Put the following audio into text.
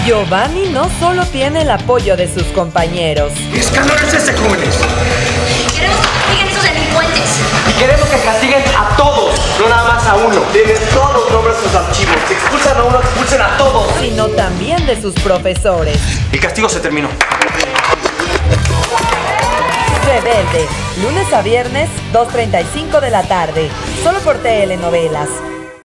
Giovanni no solo tiene el apoyo de sus compañeros. ¿Qué escándalo es ese, jóvenes? Queremos que castiguen a esos delincuentes. Y queremos que castiguen a todos, no nada más a uno. Tienen todos los nombres en sus archivos. Si expulsan a uno, expulsen a todos. Sino también de sus profesores. El castigo se terminó. Rebelde, lunes a viernes, 2:35 de la tarde. Solo por Telenovelas.